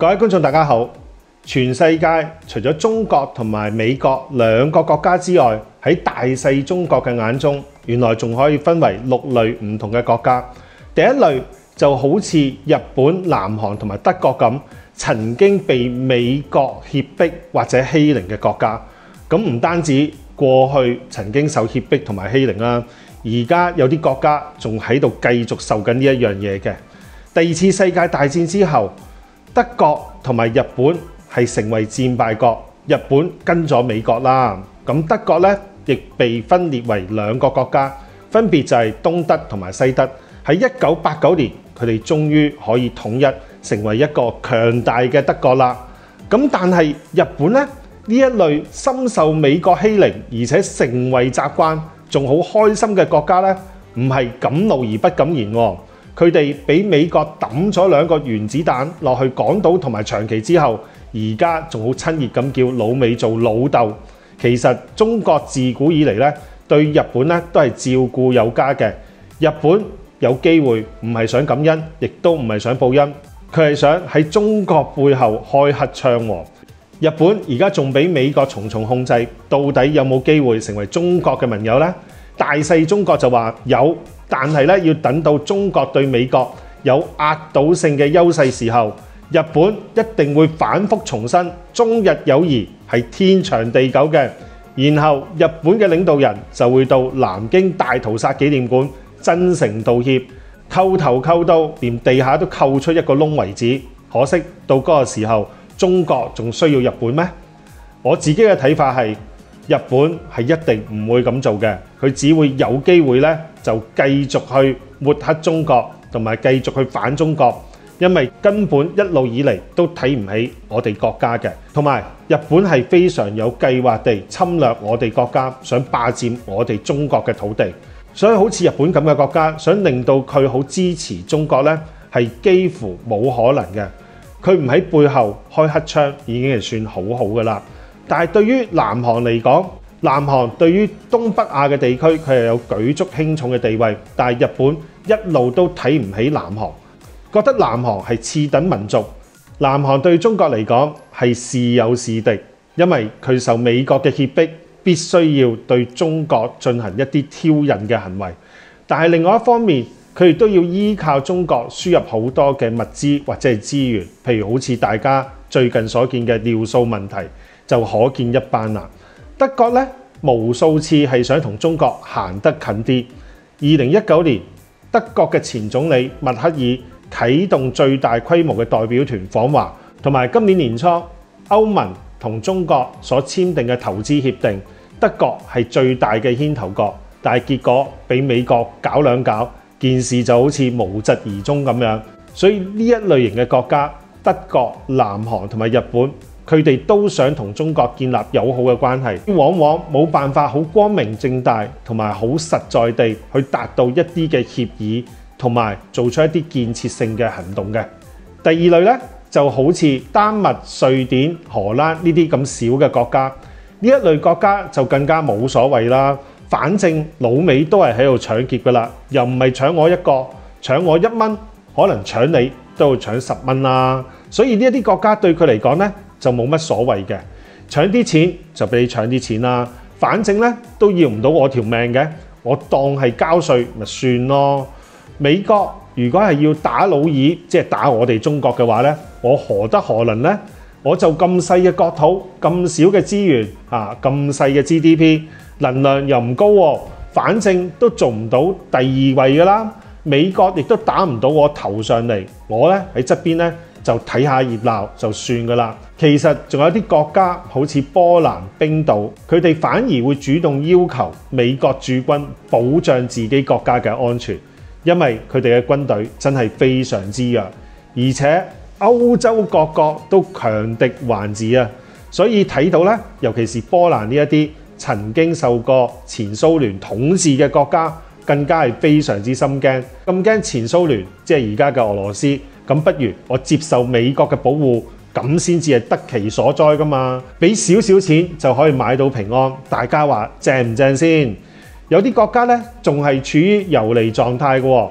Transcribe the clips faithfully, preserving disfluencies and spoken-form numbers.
各位觀眾大家好，全世界除咗中國同埋美國兩個國家之外，喺大細中國嘅眼中，原來仲可以分為六類唔同嘅國家。第一類就好似日本、南韓同埋德國咁，曾經被美國脅迫或者欺凌嘅國家。咁唔單止過去曾經受脅迫同埋欺凌啦，而家有啲國家仲喺度繼續受緊呢一樣嘢嘅。第二次世界大戰之後，德國同埋日本係成為戰敗國，日本跟咗美國啦。咁德國咧亦被分裂為兩個國家，分別就係東德同埋西德。喺一九八九年，佢哋終於可以統一，成為一個強大嘅德國啦。咁但係日本咧呢一類深受美國欺凌，而且成為習慣，仲好開心嘅國家咧，唔係敢怒而不敢言喎。佢哋俾美國抌咗兩個原子彈落去港島同埋長崎之後，而家仲好親熱咁叫老美做老豆。其實中國自古以嚟咧對日本咧都係照顧有加嘅。日本有機會唔係想感恩，亦都唔係想報恩，佢係想喺中國背後開黑槍喎。日本而家仲俾美國重重控制，到底有冇機會成為中國嘅盟友呢？大細中國就話有，但係咧要等到中國對美國有壓倒性嘅優勢時候，日本一定會反覆重申中日友誼係天長地久嘅。然後日本嘅領導人就會到南京大屠殺紀念館真誠道歉，叩頭叩到連地下都叩出一個窿為止。可惜到嗰個時候，中國仲需要日本咩？我自己嘅睇法係，日本係一定唔會咁做嘅，佢只會有機會咧就繼續去抹黑中國，同埋繼續去反中國，因為根本一路以嚟都睇唔起我哋國家嘅，同埋日本係非常有計劃地侵略我哋國家，想霸佔我哋中國嘅土地。所以好似日本咁嘅國家，想令到佢好支持中國咧，係幾乎冇可能嘅。佢唔喺背後開黑槍已經係算好好㗎啦。但係對於南韓嚟講，南韓對於東北亞嘅地區，佢係有舉足輕重嘅地位。但係日本一路都睇唔起南韓，覺得南韓係次等民族。南韓對中國嚟講係是友是敵，因為佢受美國嘅脅迫，必須要對中國進行一啲挑釁嘅行為。但係另外一方面，佢哋都要依靠中國輸入好多嘅物資或者係資源，譬如好似大家最近所見嘅尿素問題，就可見一斑啦。德國咧無數次係想同中國行得近啲。二零一九年，德國嘅前總理默克爾啟動最大規模嘅代表團訪華，同埋今年年初歐盟同中國所簽訂嘅投資協定，德國係最大嘅牽頭國，但係結果俾美國搞兩搞，件事就好似無疾而終咁樣。所以呢一類型嘅國家，德國、南韓同埋日本，佢哋都想同中國建立友好嘅關係，往往冇辦法好光明正大同埋好實在地去達到一啲嘅協議，同埋做出一啲建設性嘅行動嘅。第二類呢，就好似丹麥、瑞典、荷蘭呢啲咁小嘅國家，呢一類國家就更加冇所謂啦。反正老美都係喺度搶劫㗎啦，又唔係搶我一個，搶我一蚊，可能搶你都要搶十蚊啦。所以呢一啲國家對佢嚟講呢，就冇乜所謂嘅，搶啲錢就俾你搶啲錢啦。反正咧都要唔到我條命嘅，我當係交稅咪算咯。美國如果係要打老二，即係打我哋中國嘅話咧，我何德何能呢？我就咁細嘅國土，咁少嘅資源啊，咁細嘅 G D P， 能量又唔高喎，反正都做唔到第二位㗎啦。美國亦都打唔到我頭上嚟，我咧喺側邊咧就睇下熱鬧就算㗎啦。其實仲有啲國家好似波蘭、冰島，佢哋反而會主動要求美國駐軍保障自己國家嘅安全，因為佢哋嘅軍隊真係非常之弱，而且歐洲各國都強敵環伺啊。所以睇到咧，尤其是波蘭呢一啲曾經受過前蘇聯統治嘅國家，更加係非常之心驚，咁驚前蘇聯即係而家嘅俄羅斯，咁不如我接受美國嘅保護，咁先至係得其所在㗎嘛。俾少少錢就可以買到平安，大家話正唔正先？有啲國家咧仲係處於游離狀態嘅喎，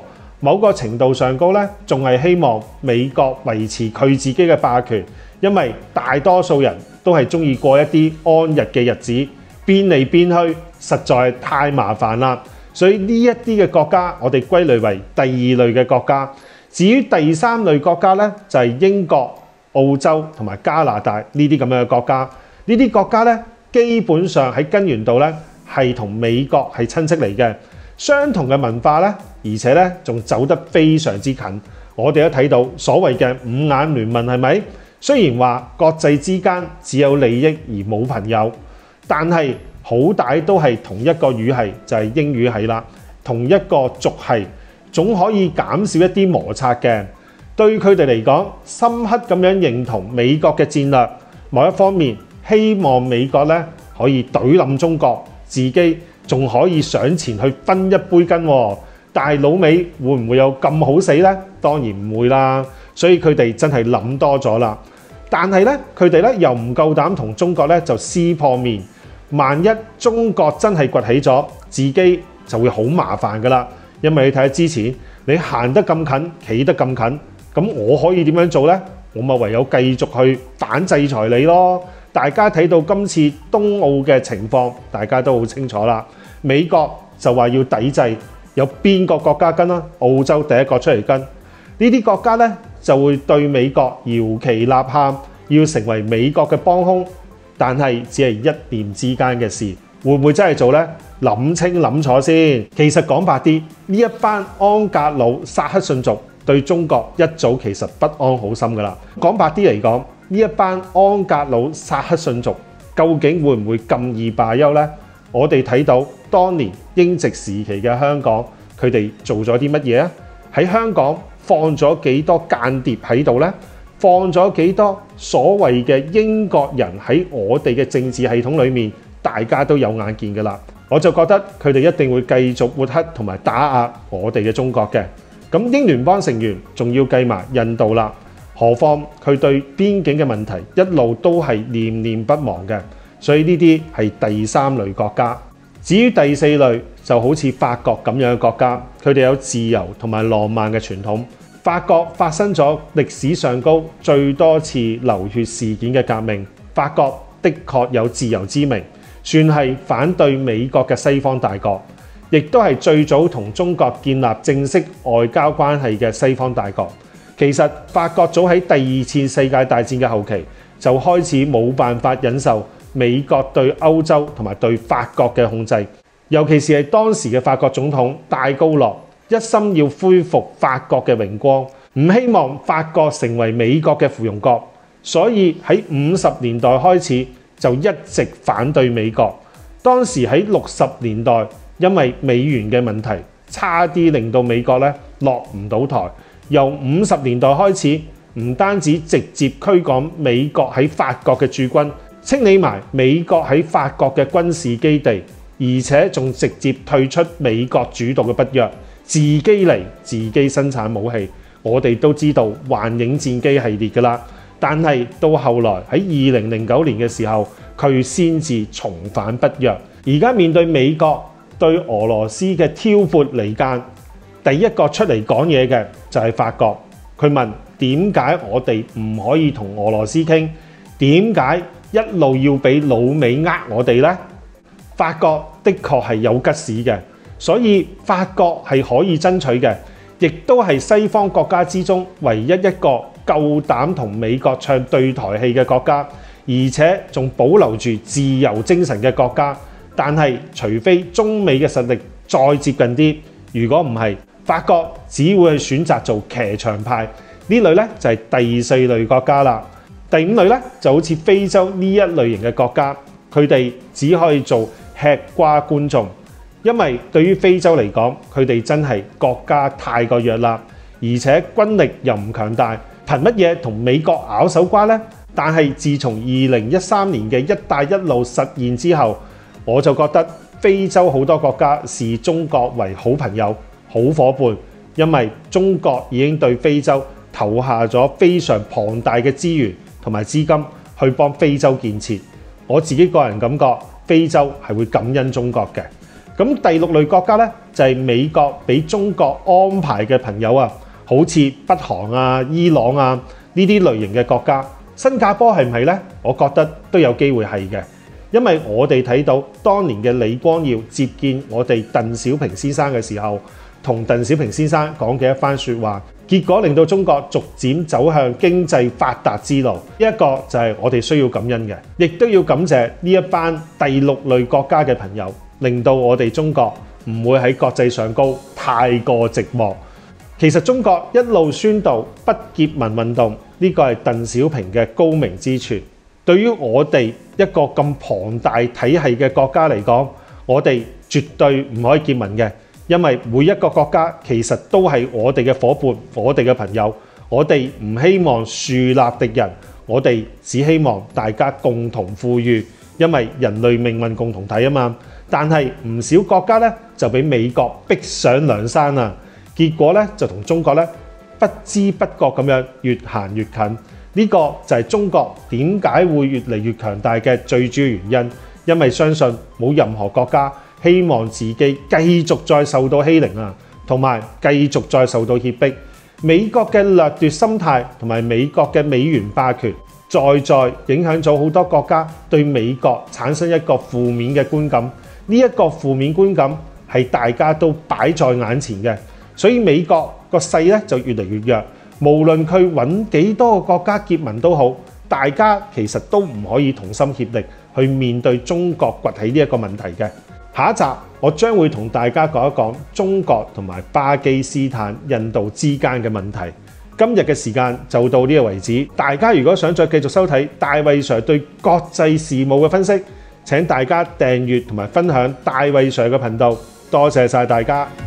某個程度上高咧，仲係希望美國維持佢自己嘅霸權，因為大多數人都係中意過一啲安逸嘅日子，變嚟變去實在太麻煩啦。所以呢一啲嘅國家，我哋歸類為第二類嘅國家。至於第三類國家咧，就係英國、澳洲同埋加拿大呢啲咁樣嘅國家。呢啲國家咧，基本上喺根源度咧係同美國係親戚嚟嘅，相同嘅文化咧，而且咧仲走得非常之近。我哋都睇到所謂嘅五眼聯盟係咪？雖然話國際之間只有利益而冇朋友，但係好歹都係同一個語系，就係英語系啦，同一個族系，總可以減少一啲摩擦嘅。對佢哋嚟講，深刻咁樣認同美國嘅戰略，某一方面希望美國咧可以懟冧中國，自己仲可以上前去分一杯羹喎。但係老美會唔會有咁好死呢？當然唔會啦。所以佢哋真係諗多咗啦。但係咧，佢哋咧又唔夠膽同中國咧就撕破面。萬一中國真係崛起咗，自己就會好麻煩噶啦。因為你睇下之前，你行得咁近，企得咁近，咁我可以點樣做呢？我咪唯有繼續去反制裁你咯。大家睇到今次東奧嘅情況，大家都好清楚啦。美國就話要抵制，有邊個國家跟啦？澳洲第一個出嚟跟。呢啲國家呢，就會對美國搖旗吶喊，要成為美國嘅幫兇。但係只係一念之間嘅事，會唔會真係做呢？諗清諗楚先。其實講白啲，呢一班安格魯薩克遜族對中國一早其實不安好心噶啦。講白啲嚟講，呢一班安格魯薩克遜族究竟會唔會咁易罷休呢？我哋睇到當年英殖時期嘅香港，佢哋做咗啲乜嘢啊？喺香港放咗幾多間諜喺度呢？放咗幾多所謂嘅英國人喺我哋嘅政治系統裏面，大家都有眼見㗎啦。我就覺得佢哋一定會繼續抹黑同埋打壓我哋嘅中國嘅。咁英聯邦成員仲要計埋印度啦，何況佢對邊境嘅問題一路都係念念不忘嘅。所以呢啲係第三類國家。至於第四類，就好似法國咁樣嘅國家，佢哋有自由同埋浪漫嘅傳統。法國發生咗歷史上高最多次流血事件嘅革命，法國的確有自由之名，算係反對美國嘅西方大國，亦都係最早同中國建立正式外交關係嘅西方大國。其實法國早喺第二次世界大戰嘅後期就開始冇辦法忍受美國對歐洲同埋對法國嘅控制，尤其是係當時嘅法國總統戴高樂，一心要恢復法國嘅榮光，唔希望法國成為美國嘅附庸國，所以喺五十年代開始就一直反對美國。當時喺六十年代，因為美元嘅問題，差啲令到美國咧落唔到台。由五十年代開始，唔單止直接驅趕美國喺法國嘅駐軍，清理埋美國喺法國嘅軍事基地，而且仲直接退出美國主導嘅北約。自己嚟自己生產武器，我哋都知道幻影戰機系列㗎啦。但係到後來喺二零零九年嘅時候，佢先至重返北約。而家面對美國對俄羅斯嘅挑撥離間，第一個出嚟講嘢嘅就係法國。佢問點解我哋唔可以同俄羅斯傾？點解一路要俾老美呃我哋呢？法國的確係有吉士嘅。所以法國係可以爭取嘅，亦都係西方國家之中唯一一個夠膽同美國唱對台戲嘅國家，而且仲保留住自由精神嘅國家。但係除非中美嘅實力再接近啲，如果唔係，法國只會去選擇做騎牆派。呢類咧就係第四類國家啦。第五類咧就好似非洲呢一類型嘅國家，佢哋只可以做吃瓜觀眾。因為對於非洲嚟講，佢哋真係國家太過弱啦，而且軍力又唔強大，憑乜嘢同美國拗手瓜呢？但係自從二零一三年嘅一帶一路實現之後，我就覺得非洲好多國家視中國為好朋友、好夥伴，因為中國已經對非洲投下咗非常龐大嘅資源同埋資金去幫非洲建設。我自己個人感覺，非洲係會感恩中國嘅。 咁第六類國家咧就係美國俾中國安排嘅朋友啊，好似北韓啊、伊朗啊呢啲類型嘅國家。新加坡係唔係呢？我覺得都有機會係嘅，因為我哋睇到當年嘅李光耀接見我哋鄧小平先生嘅時候，同鄧小平先生講嘅一番説話，結果令到中國逐漸走向經濟發達之路。呢一個就係我哋需要感恩嘅，亦都要感謝呢一班第六類國家嘅朋友，令到我哋中國唔會喺國際上高太過寂寞。其實中國一路宣導不結盟運動，呢個係鄧小平嘅高明之處。對於我哋一個咁龐大體系嘅國家嚟講，我哋絕對唔可以結盟嘅，因為每一個國家其實都係我哋嘅夥伴，我哋嘅朋友。我哋唔希望樹立敵人，我哋只希望大家共同富裕，因為人類命運共同體啊嘛。但係唔少國家咧就俾美國逼上梁山啦。結果咧就同中國咧不知不覺咁樣越行越近，呢個就係中國點解會越嚟越強大嘅最主要原因，因為相信冇任何國家希望自己繼續再受到欺凌啊，同埋繼續再受到脅迫。美國嘅掠奪心態同埋美國嘅美元霸權，再再影響咗好多國家對美國產生一個負面嘅觀感。呢一個負面觀感係大家都擺在眼前嘅。所以美國個勢咧就越嚟越弱，無論佢揾幾多個國家結盟都好，大家其實都唔可以同心協力去面對中國崛起呢一個問題嘅。下一集我將會同大家講一講中國同埋巴基斯坦、印度之間嘅問題。今日嘅時間就到呢個為止，大家如果想再繼續收睇大衛 Sir 對國際事務嘅分析，請大家訂閱同埋分享大衛 Sir 嘅頻道。多謝晒大家。